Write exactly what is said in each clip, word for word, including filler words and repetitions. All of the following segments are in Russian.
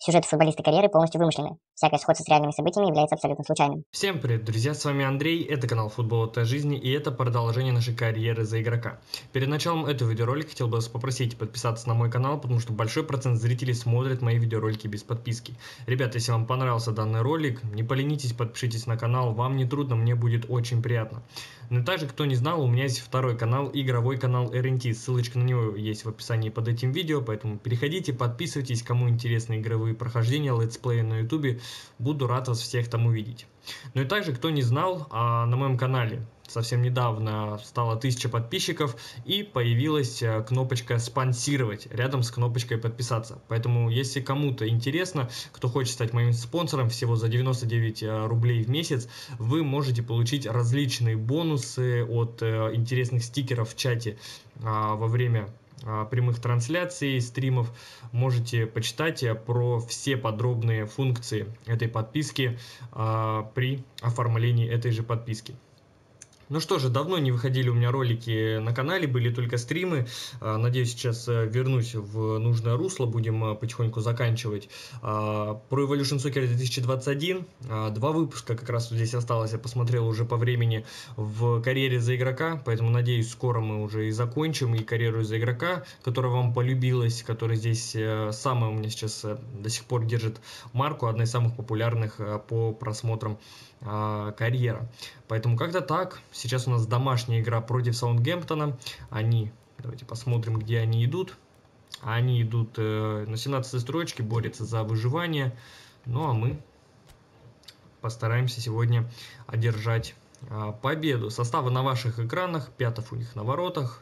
Сюжет футболиста карьеры полностью вымышленный. Всякое сходство с реальными событиями является абсолютно случайным. Всем привет, друзья, с вами Андрей, это канал Футбол это жизни, и это продолжение нашей карьеры за игрока. Перед началом этого видеоролика хотел бы вас попросить подписаться на мой канал, потому что большой процент зрителей смотрит мои видеоролики без подписки. Ребята, если вам понравился данный ролик, не поленитесь, подпишитесь на канал, вам не трудно, мне будет очень приятно. Но также, кто не знал, у меня есть второй канал, игровой канал эр эн ти, ссылочка на него есть в описании под этим видео, поэтому переходите, подписывайтесь, кому интересны игровые прохождения, летсплеи на ютубе, буду рад вас всех там увидеть. Ну и также, кто не знал, на моем канале совсем недавно стало тысяча подписчиков и появилась кнопочка «Спонсировать» рядом с кнопочкой «Подписаться». Поэтому, если кому-то интересно, кто хочет стать моим спонсором, всего за девяносто девять рублей в месяц, вы можете получить различные бонусы от интересных стикеров в чате во время прямых трансляций, стримов. Можете почитать про все подробные функции этой подписки а, при оформлении этой же подписки. Ну что же, давно не выходили у меня ролики на канале, были только стримы. Надеюсь, сейчас вернусь в нужное русло, будем потихоньку заканчивать. Про Evolution Soccer две тысячи двадцать один, два выпуска как раз здесь осталось, я посмотрел уже по времени в карьере за игрока, поэтому надеюсь, скоро мы уже и закончим и карьеру за игрока, которая вам полюбилась, которая здесь самая у меня сейчас до сих пор держит марку, одна из самых популярных по просмотрам карьера. Поэтому как-то так. Сейчас у нас домашняя игра против Саутгемптона. Они, давайте посмотрим, где они идут. Они идут э, на семнадцатой строчке, борются за выживание. Ну а мы постараемся сегодня одержать э, победу. Составы на ваших экранах. Пятов у них на воротах.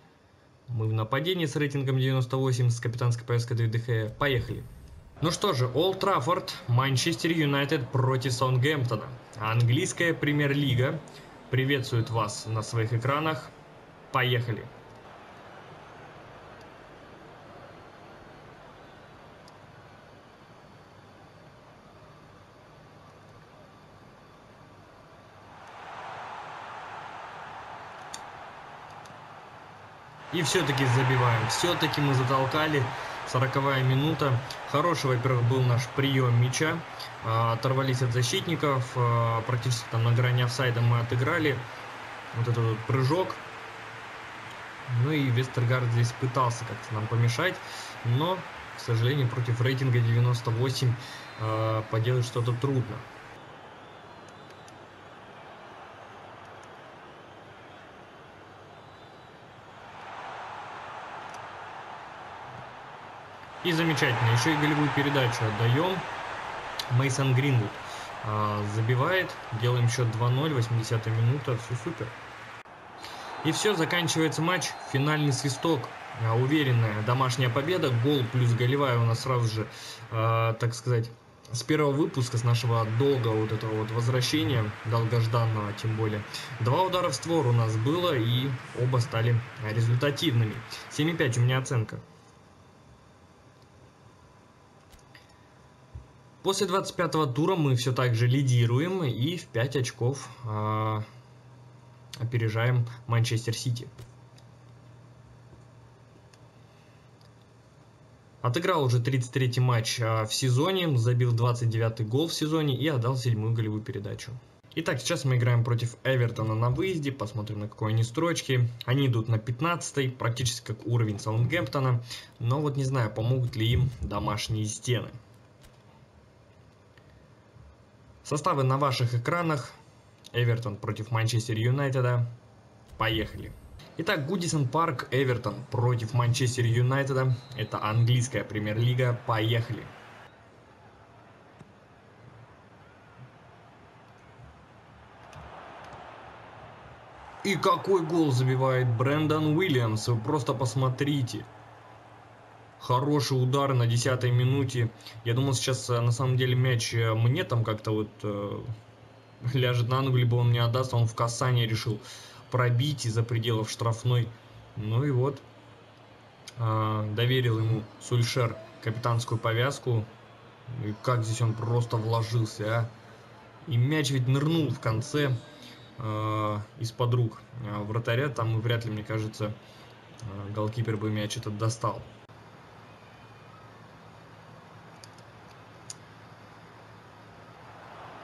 Мы в нападении с рейтингом девяносто восемь, с капитанской повязкой Дэвида Де Геа. Поехали. Ну что же, Олд Траффорд, Манчестер Юнайтед против Саутгемптона. Английская премьер-лига приветствует вас на своих экранах. Поехали. И все-таки забиваем. Все-таки мы затолкали. сороковая минута. Хороший, во-первых, был наш прием мяча. Оторвались от защитников. Практически там на грани офсайда мы отыграли. Вот этот вот прыжок. Ну и Вестергард здесь пытался как-то нам помешать. Но, к сожалению, против рейтинга девяносто восемь поделать что-то трудно. И замечательно, еще и голевую передачу отдаем. Мейсон Гринвуд а, забивает, делаем счет два ноль, восьмидесятая минута, все супер. И все, заканчивается матч, финальный свисток, а, уверенная домашняя победа, гол плюс голевая у нас сразу же, а, так сказать, с первого выпуска, с нашего долгого вот этого вот возвращения, долгожданного тем более. Два удара в створ у нас было, и оба стали результативными. семь и пять у меня оценка. После двадцать пятого тура мы все так же лидируем и в пять очков э, опережаем Манчестер Сити. Отыграл уже тридцать третий матч э, в сезоне, забил двадцать девятый гол в сезоне и отдал седьмую голевую передачу. Итак, сейчас мы играем против Эвертона на выезде, посмотрим, на какой они строчке. Они идут на пятнадцатой, практически как уровень Саутгемптона, но вот не знаю, помогут ли им домашние стены. Составы на ваших экранах. Эвертон против Манчестер Юнайтеда. Поехали. Итак, Гудисон Парк, Эвертон против Манчестер Юнайтеда. Это английская премьер-лига. Поехали. И какой гол забивает Брэндон Уильямс. Вы просто посмотрите. Хороший удар на десятой минуте. Я думал, сейчас на самом деле мяч мне там как-то вот э, ляжет на ногу, либо он мне отдаст, а он в касание решил пробить из-за пределов штрафной. Ну и вот, э, доверил ему Сульшер капитанскую повязку. И как здесь он просто вложился, а. И мяч ведь нырнул в конце э, из-под рук э, вратаря. Там вряд ли, мне кажется, э, голкипер бы мяч этот достал.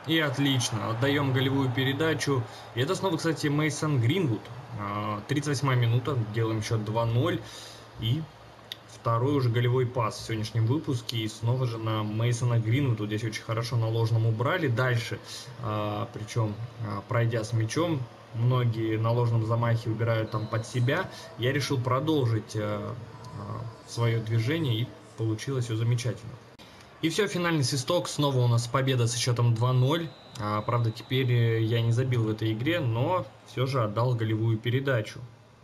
И отлично, отдаем голевую передачу. И это снова, кстати, Мейсон Гринвуд. тридцать восьмая минута, делаем счет два ноль. И второй уже голевой пас в сегодняшнем выпуске. И снова же на Мейсона Гринвуда. Здесь очень хорошо на ложном убрали. Дальше, причем пройдя с мячом, многие на ложном замахе убирают там под себя. Я решил продолжить свое движение, и получилось все замечательно. И все, финальный свисток, снова у нас победа со счетом два ноль. А, правда, теперь я не забил в этой игре, но все же отдал голевую передачу.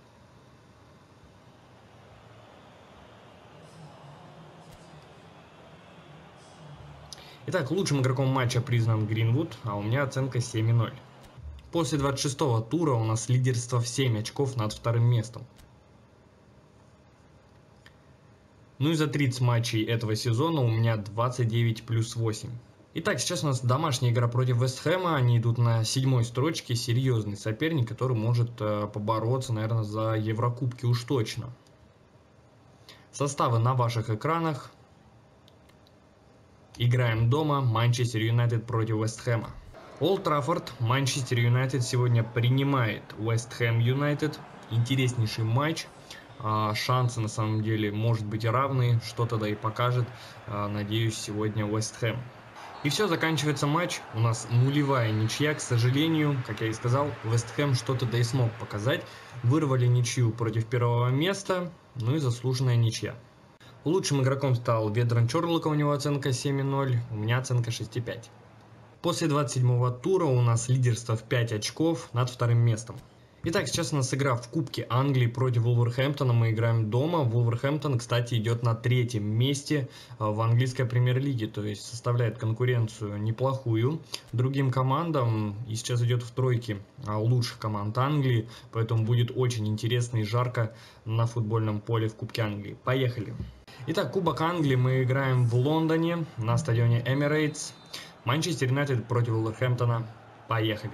Итак, лучшим игроком матча признан Гринвуд, а у меня оценка семь ноль. После двадцать шестого тура у нас лидерство в семь очков над вторым местом. Ну и за тридцать матчей этого сезона у меня двадцать девять плюс восемь. Итак, сейчас у нас домашняя игра против Вест Хэма. Они идут на седьмой строчке. Серьезный соперник, который может э, побороться, наверное, за Еврокубки уж точно. Составы на ваших экранах. Играем дома. Манчестер Юнайтед против Вест Хэма. Олд Траффорд. Манчестер Юнайтед сегодня принимает Вест Хэм Юнайтед. Интереснейший матч. Шансы на самом деле может быть и равные, что тогда и покажет, надеюсь, сегодня Вест Хэм. И все, заканчивается матч, у нас нулевая ничья, к сожалению, как я и сказал, Вест Хэм что-то да и смог показать, вырвали ничью против первого места, ну и заслуженная ничья. Лучшим игроком стал Ведран Чорлока, у него оценка семь ноль, у меня оценка шесть пять. После двадцать седьмого тура у нас лидерство в пять очков над вторым местом. Итак, сейчас у нас игра в Кубке Англии против Вулверхэмптона. Мы играем дома. Вулверхэмптон, кстати, идет на третьем месте в английской премьер-лиге, то есть составляет конкуренцию неплохую другим командам. И сейчас идет в тройке лучших команд Англии, поэтому будет очень интересно и жарко на футбольном поле в Кубке Англии. Поехали! Итак, Кубок Англии мы играем в Лондоне на стадионе Эмирейтс. Манчестер Юнайтед против Вулверхэмптона. Поехали!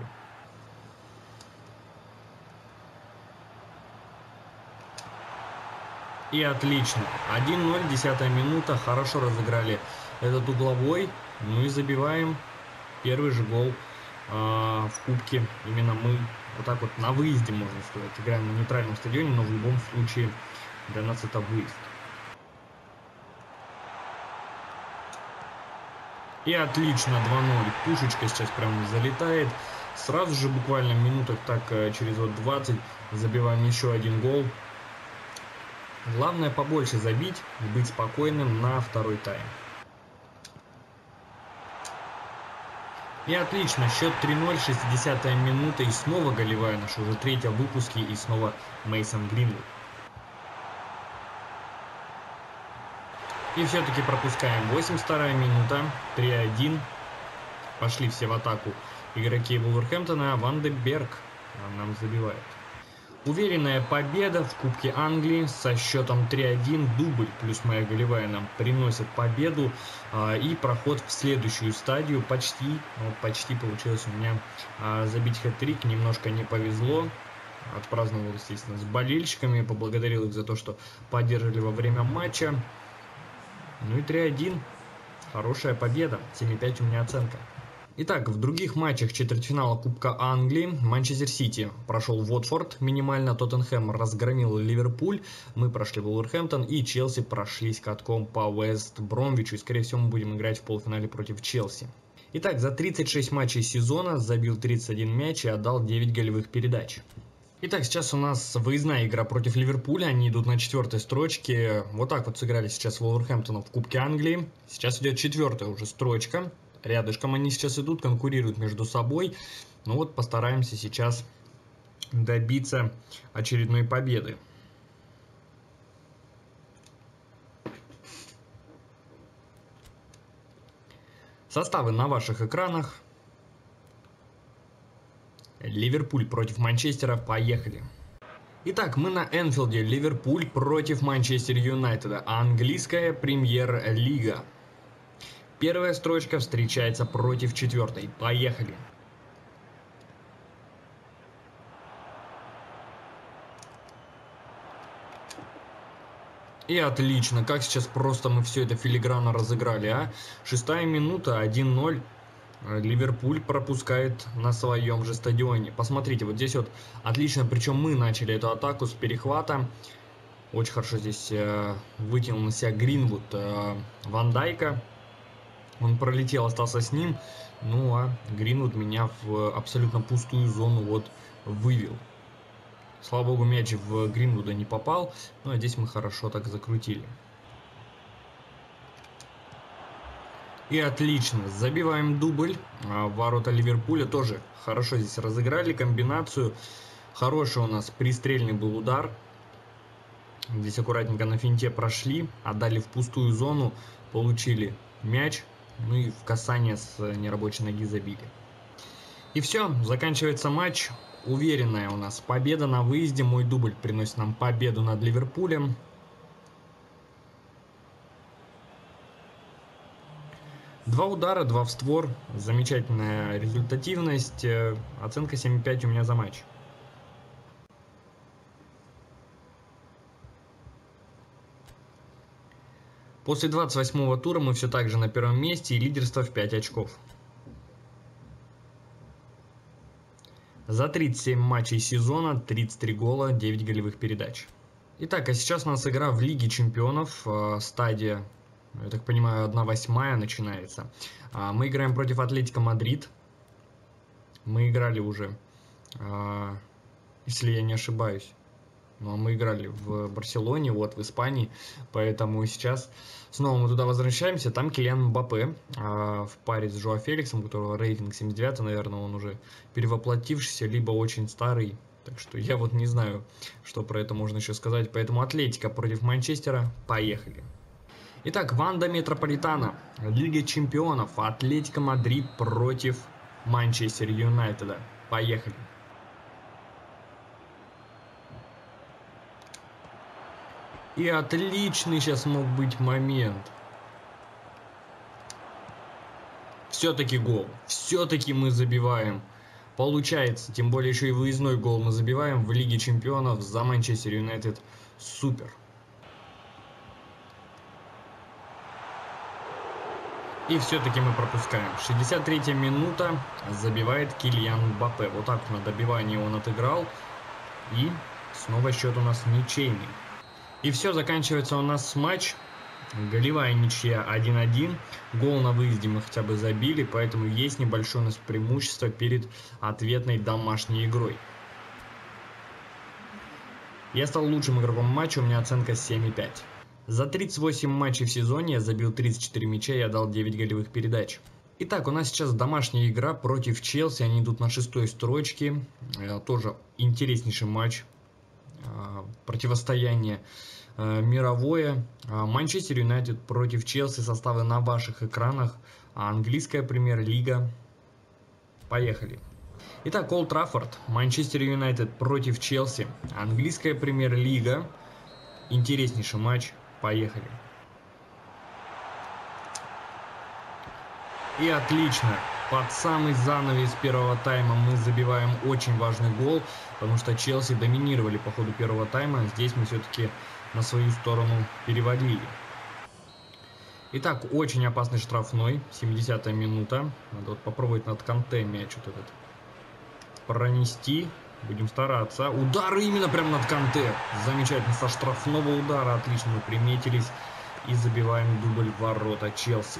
И отлично. один ноль, десятая минута. Хорошо разыграли этот угловой. Ну и забиваем первый же гол э, в Кубке. Именно мы вот так вот на выезде, можно сказать. Играем на нейтральном стадионе, но в любом случае для нас это выезд. И отлично, два ноль. Пушечка сейчас прям залетает. Сразу же буквально минуток так через вот двадцать забиваем еще один гол. Главное побольше забить и быть спокойным на второй тайм. И отлично, счет три ноль, шестидесятая минута, и снова голевая наша, уже третья в выпуске, и снова Мейсон Гринвуд. И все-таки пропускаем. восемьдесят вторая минута, три один. Пошли все в атаку игроки Вулверхэмптона, а Ван де Берг нам забивает. Уверенная победа в Кубке Англии со счетом три один, дубль плюс моя голевая нам приносит победу а, и проход в следующую стадию. Почти, вот почти получилось у меня а, забить хэт-трик, немножко не повезло. Отпраздновал, естественно, с болельщиками, поблагодарил их за то, что поддерживали во время матча. Ну и три один, хорошая победа, семь пять у меня оценка. Итак, в других матчах четвертьфинала Кубка Англии Манчестер Сити прошел Уотфорд минимально, Тоттенхэм разгромил Ливерпуль, мы прошли Вулверхэмптон, и Челси прошлись катком по Вест Бромвичу, и скорее всего мы будем играть в полуфинале против Челси. Итак, за тридцать шесть матчей сезона забил тридцать один мяч и отдал девять голевых передач. Итак, сейчас у нас выездная игра против Ливерпуля, они идут на четвертой строчке, вот так вот сыграли сейчас Вулверхэмптоном в Кубке Англии, сейчас идет четвертая уже строчка. Рядышком они сейчас идут, конкурируют между собой. Ну вот постараемся сейчас добиться очередной победы. Составы на ваших экранах. Ливерпуль против Манчестера. Поехали. Итак, мы на Энфилде. Ливерпуль против Манчестер Юнайтеда. Английская премьер-лига. Первая строчка встречается против четвертой. Поехали. И отлично. Как сейчас просто мы все это филигранно разыграли, а? Шестая минута, один ноль. Ливерпуль пропускает на своем же стадионе. Посмотрите, вот здесь вот отлично, причем мы начали эту атаку с перехвата. Очень хорошо здесь э, вытянул на себя Гринвуд э, Ван Дайка. Он пролетел, остался с ним. Ну а Гринвуд меня в абсолютно пустую зону вот вывел. Слава богу, мяч в Гринвуда не попал. Ну а здесь мы хорошо так закрутили. И отлично, забиваем дубль. Ворота Ливерпуля тоже хорошо здесь разыграли комбинацию. Хороший у нас пристрельный был удар. Здесь аккуратненько на финте прошли, отдали в пустую зону, получили мяч. Ну и в касание с нерабочей ноги забили. И все, заканчивается матч. Уверенная у нас победа на выезде. Мой дубль приносит нам победу над Ливерпулем. Два удара, два в створ. Замечательная результативность. Оценка семь и пять у меня за матч. После двадцать восьмого тура мы все так же на первом месте и лидерство в пять очков. За тридцать семь матчей сезона, тридцать три гола, девять голевых передач. Итак, а сейчас у нас игра в Лиге Чемпионов. Стадия, я так понимаю, одна восьмая начинается. Мы играем против Атлетико Мадрид. Мы играли уже, если я не ошибаюсь. Но мы играли в Барселоне, вот в Испании, поэтому сейчас снова мы туда возвращаемся. Там Килиан Мбаппе э, в паре с Жоа Феликсом, у которого рейтинг семьдесят девять, наверное, он уже перевоплотившийся, либо очень старый. Так что я вот не знаю, что про это можно еще сказать. Поэтому Атлетико против Манчестера, поехали. Итак, Ванда Метрополитано, Лига Чемпионов, Атлетико Мадрид против Манчестер Юнайтеда, поехали. И отличный сейчас мог быть момент. Все-таки гол. Все-таки мы забиваем. Получается, тем более еще и выездной гол мы забиваем в Лиге Чемпионов за Манчестер Юнайтед. Супер. И все-таки мы пропускаем. шестьдесят третья минута. Забивает Килиан Мбаппе. Вот так на добивании он отыграл. И снова счет у нас ничейный. И все, заканчивается у нас матч. Голевая ничья один один. Гол на выезде мы хотя бы забили, поэтому есть небольшое у нас преимущество перед ответной домашней игрой. Я стал лучшим игроком матча, у меня оценка семь и пять. За тридцать восемь матчей в сезоне я забил тридцать четыре мяча и отдал девять голевых передач. Итак, у нас сейчас домашняя игра против Челси, они идут на шестой строчке. Тоже интереснейший матч. Противостояние э, мировое. Манчестер Юнайтед против Челси, составы на ваших экранах. Английская премьер-лига. Поехали. Итак, Олд Траффорд, Манчестер Юнайтед против Челси. Английская премьер-лига. Интереснейший матч. Поехали. И отлично. Под самый занавес первого тайма мы забиваем очень важный гол, потому что Челси доминировали по ходу первого тайма. Здесь мы все-таки на свою сторону переводили. Итак, очень опасный штрафной. семидесятая минута. Надо вот попробовать над Канте мяч вот этот пронести. Будем стараться. Удар именно прям над Канте. Замечательно. Со штрафного удара отлично мы приметились. И забиваем дубль в ворота Челси.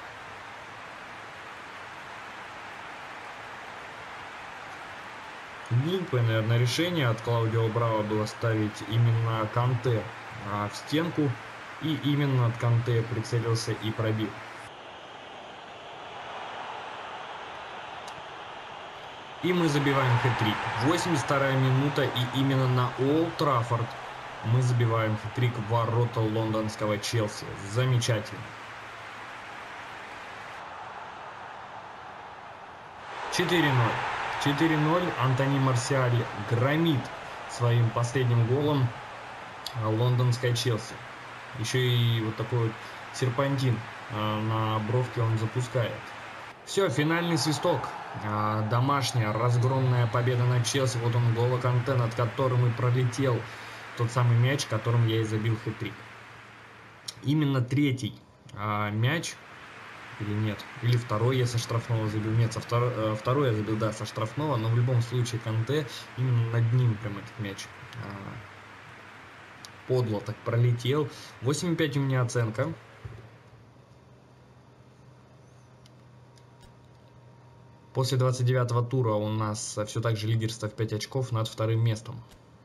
Глупое, наверное, решение от Клаудио Браво было ставить именно Канте а, в стенку. И именно от Канте прицелился и пробил. И мы забиваем хэт-трик. восемьдесят вторая минута, и именно на Олд Траффорд мы забиваем хэт-трик в ворота лондонского Челси. Замечательно. четыре ноль. четыре ноль. Антони Марсиаль громит своим последним голом лондонская Челси. Еще и вот такой вот серпантин на бровке он запускает. Все, финальный свисток. Домашняя разгромная победа над Челси. Вот он, Голо Канте, над которым и пролетел тот самый мяч, которым я и забил хэт-трик. Именно третий мяч Или нет? Или второй я со штрафного забил? Нет, со втор... э, второй я забил, да, со штрафного, но в любом случае Канте именно над ним прям этот мяч а, подло так пролетел. восемь и пять у меня оценка. После двадцать девятого тура у нас все так же лидерство в пять очков над вторым местом.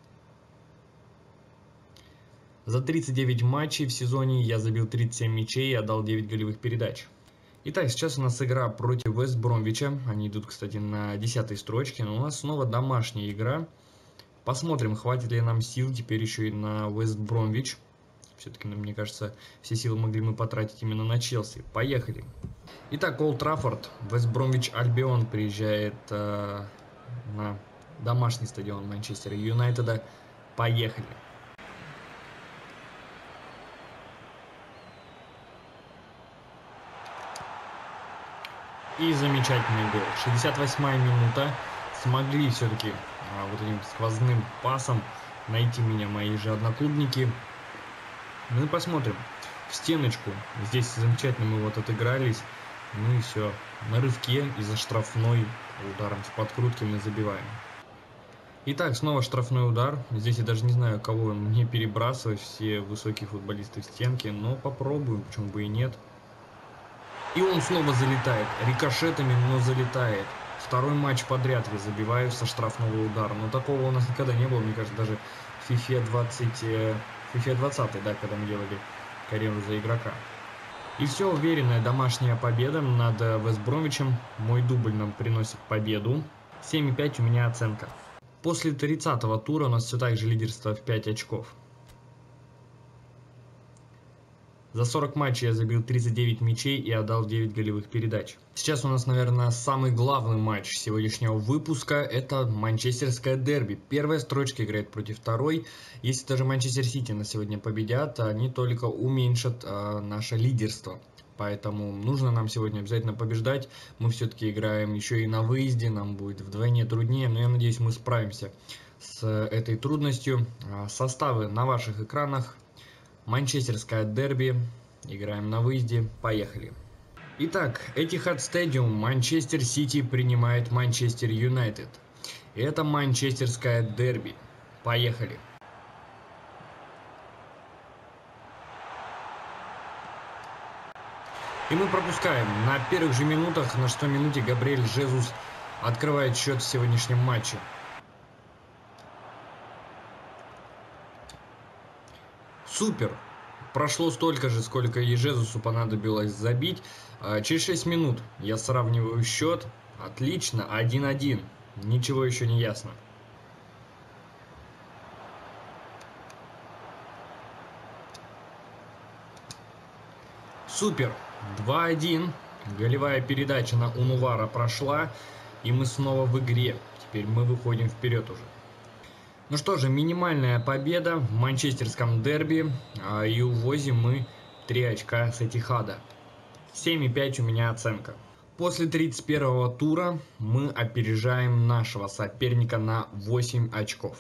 За тридцать девять матчей в сезоне я забил тридцать семь мячей и отдал девять голевых передач. Итак, сейчас у нас игра против Вест Бромвича. Они идут, кстати, на десятой строчке, но у нас снова домашняя игра. Посмотрим, хватит ли нам сил теперь еще и на Вест Бромвич. Все-таки, мне кажется, все силы могли мы потратить именно на Челси. Поехали. Итак, Олд Траффорд. Вест Бромвич Альбион приезжает э, на домашний стадион Манчестера Юнайтеда. Поехали. И замечательный гол. шестьдесят восьмая минута. Смогли все-таки а, вот этим сквозным пасом найти меня мои же одноклубники. Ну и посмотрим. В стеночку. Здесь замечательно мы вот отыгрались. Ну и все. На рывке и за штрафной ударом с подкрутки мы забиваем. Итак, снова штрафной удар. Здесь я даже не знаю, кого мне перебрасывать. Все высокие футболисты в стенке. Но попробуем, почему бы и нет. И он снова залетает. Рикошетами, но залетает. Второй матч подряд я забиваю со штрафного удара. Но такого у нас никогда не было. Мне кажется, даже в FIFA двадцать, FIFA двадцать, да, когда мы делали карьеру за игрока. И все, уверенная домашняя победа над Вест Бромвичем. Мой дубль нам приносит победу. семь и пять у меня оценка. После тридцатого тура у нас все так же лидерство в пять очков. За сорок матчей я забил тридцать девять мячей и отдал девять голевых передач. Сейчас у нас, наверное, самый главный матч сегодняшнего выпуска. Это манчестерское дерби. Первая строчка играет против второй. Если даже Манчестер Сити на сегодня победят, они только уменьшат а, наше лидерство. Поэтому нужно нам сегодня обязательно побеждать. Мы все-таки играем еще и на выезде. Нам будет вдвойне труднее. Но я надеюсь, мы справимся с этой трудностью. Составы на ваших экранах. Манчестерское дерби. Играем на выезде. Поехали. Итак, Этихад Стадиум. Манчестер Сити принимает Манчестер Юнайтед. Это манчестерское дерби. Поехали. И мы пропускаем. На первых же минутах, на шестой минуте, Габриэль Жезус открывает счет в сегодняшнем матче. Супер! Прошло столько же, сколько и Жезусу понадобилось забить. Через шесть минут я сравниваю счет. Отлично, один один. Ничего еще не ясно. Супер! два один. Голевая передача на Унувара прошла. И мы снова в игре. Теперь мы выходим вперед уже. Ну что же, минимальная победа в манчестерском дерби. А, и увозим мы три очка с Этихада. семь и пять у меня оценка. После тридцать первого тура мы опережаем нашего соперника на восемь очков.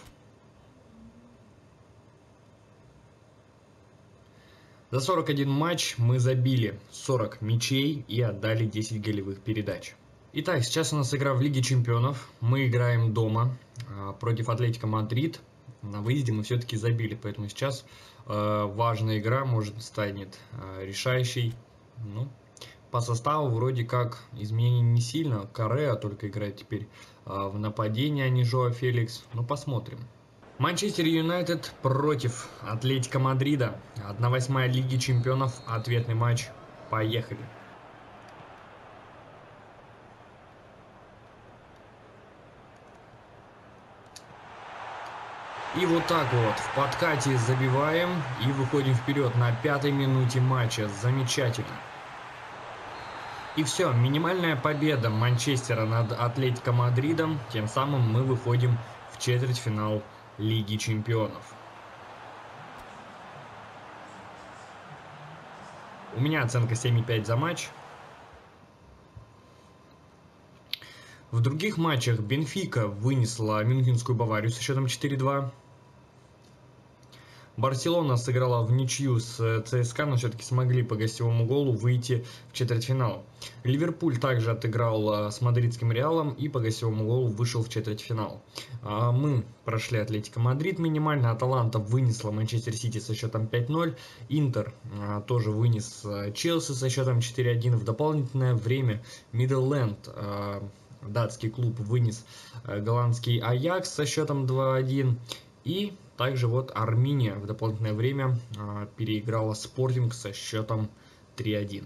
За сорок один матч мы забили сорок мячей и отдали десять голевых передач. Итак, сейчас у нас игра в Лиге Чемпионов. Мы играем дома э, против Атлетико Мадрид. На выезде мы все-таки забили, поэтому сейчас э, важная игра, может станет э, решающей. Ну, по составу вроде как изменений не сильно. Корреа только играет теперь э, в нападении, а не Жоа Феликс. Ну, посмотрим. Манчестер Юнайтед против Атлетико Мадрида. одна восьмая Лиги Чемпионов. Ответный матч. Поехали. И вот так вот в подкате забиваем и выходим вперед на пятой минуте матча. Замечательно. И все, минимальная победа Манчестера над Атлетико Мадридом. Тем самым мы выходим в четвертьфинал Лиги Чемпионов. У меня оценка семь и пять за матч. В других матчах Бенфика вынесла Мюнхенскую Баварию со счетом четыре два. Барселона сыграла в ничью с ЦСКА, но все-таки смогли по гостевому голу выйти в четвертьфинал. Ливерпуль также отыграл с мадридским Реалом и по гостевому голу вышел в четвертьфинал. Мы прошли Атлетико Мадрид минимально, Аталанта вынесла Манчестер Сити со счетом пять ноль, Интер тоже вынес Челси со счетом четыре один. В дополнительное время Миддленд, датский клуб, вынес голландский Аякс со счетом два один. И также вот Армения в дополнительное время э, переиграла Спортинг со счетом три один.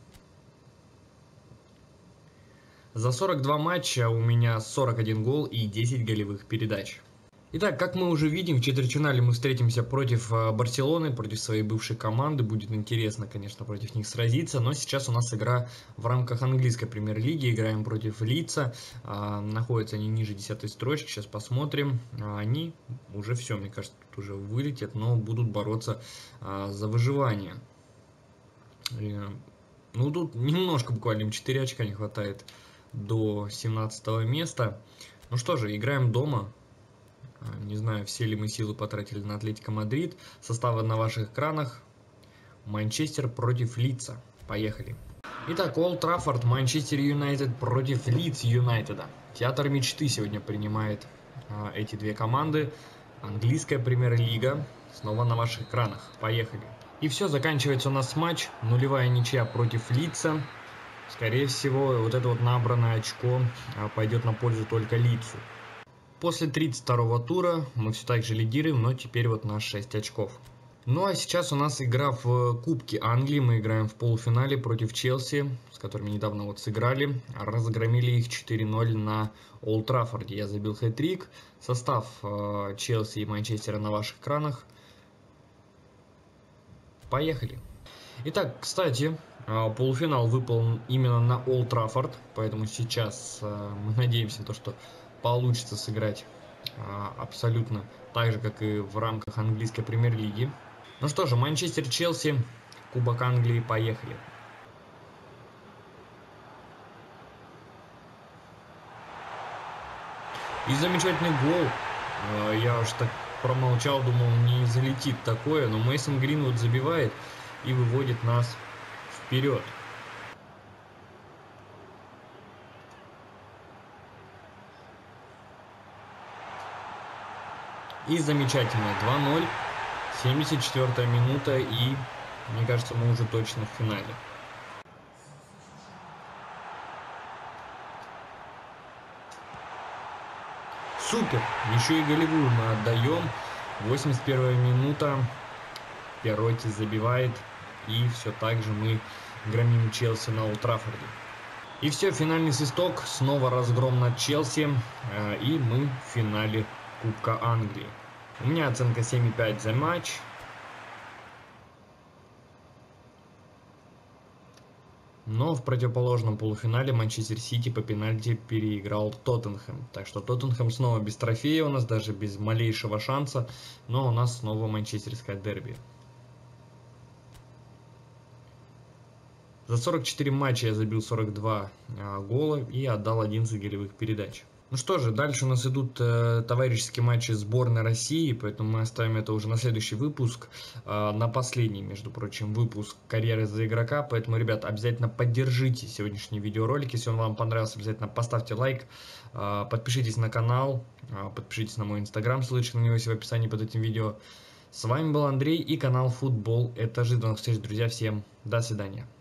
За сорок два матча у меня сорок один гол и десять голевых передач. Итак, как мы уже видим, в четвертьфинале мы встретимся против Барселоны, против своей бывшей команды. Будет интересно, конечно, против них сразиться. Но сейчас у нас игра в рамках английской премьер-лиги. Играем против Лидса. А, находятся они ниже десятой строчки. Сейчас посмотрим. А, они уже все, мне кажется, тут уже вылетят, но будут бороться а, за выживание. И, ну, тут немножко, буквально им четыре очка не хватает до семнадцатого места. Ну что же, играем дома. Не знаю, все ли мы силы потратили на Атлетико Мадрид. Составы на ваших экранах. Манчестер против Лидса. Поехали. Итак, Олд Траффорд, Манчестер Юнайтед против Лидс Юнайтеда. Театр мечты сегодня принимает а, эти две команды. Английская премьер-лига. Снова на ваших экранах. Поехали. И все, заканчивается у нас матч. Нулевая ничья против Лидса. Скорее всего, вот это вот набранное очко а, пойдет на пользу только Лидсу. После тридцать второго тура мы все так же лидируем, но теперь вот на шесть очков. Ну а сейчас у нас игра в Кубке Англии. Мы играем в полуфинале против Челси, с которыми недавно вот сыграли. Разгромили их четыре ноль на Олд Траффорде. Я забил хэт-трик. Состав э, Челси и Манчестера на ваших экранах. Поехали. Итак, кстати, э, полуфинал выпал именно на Олд Траффорд, поэтому сейчас э, мы надеемся, то, что получится сыграть а, абсолютно так же, как и в рамках английской премьер-лиги. Ну что же, Манчестер-Челси, Кубок Англии, поехали. И замечательный гол. А, я уж так промолчал, думал, не залетит такое, но Мейсон Гринвуд забивает и выводит нас вперед. И замечательно, два ноль, семьдесят четвёртая минута, и мне кажется, мы уже точно в финале. Супер! Еще и голевую мы отдаем. восемьдесят первая минута, Перотти забивает, и все так же мы громим Челси на Олд Траффорде. И все, финальный свисток, снова разгром над Челси, и мы в финале Кубка Англии. У меня оценка семь и пять за матч. Но в противоположном полуфинале Манчестер Сити по пенальти переиграл Тоттенхэм. Так что Тоттенхэм снова без трофея у нас, даже без малейшего шанса. Но у нас снова манчестерское дерби. За сорок четыре матча я забил сорок два а, гола и отдал одиннадцать голевых передач. Ну что же, дальше у нас идут э, товарищеские матчи сборной России, поэтому мы оставим это уже на следующий выпуск, э, на последний, между прочим, выпуск карьеры за игрока. Поэтому, ребят, обязательно поддержите сегодняшний видеоролик, если он вам понравился, обязательно поставьте лайк, э, подпишитесь на канал, э, подпишитесь на мой инстаграм, ссылочка на него есть в описании под этим видео. С вами был Андрей и канал Футбол Этажи. До новых встреч, друзья, всем до свидания.